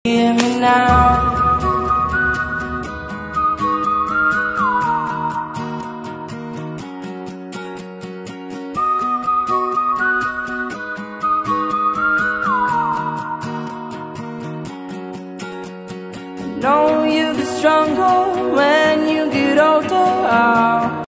hear me now? I know you get stronger when you get older.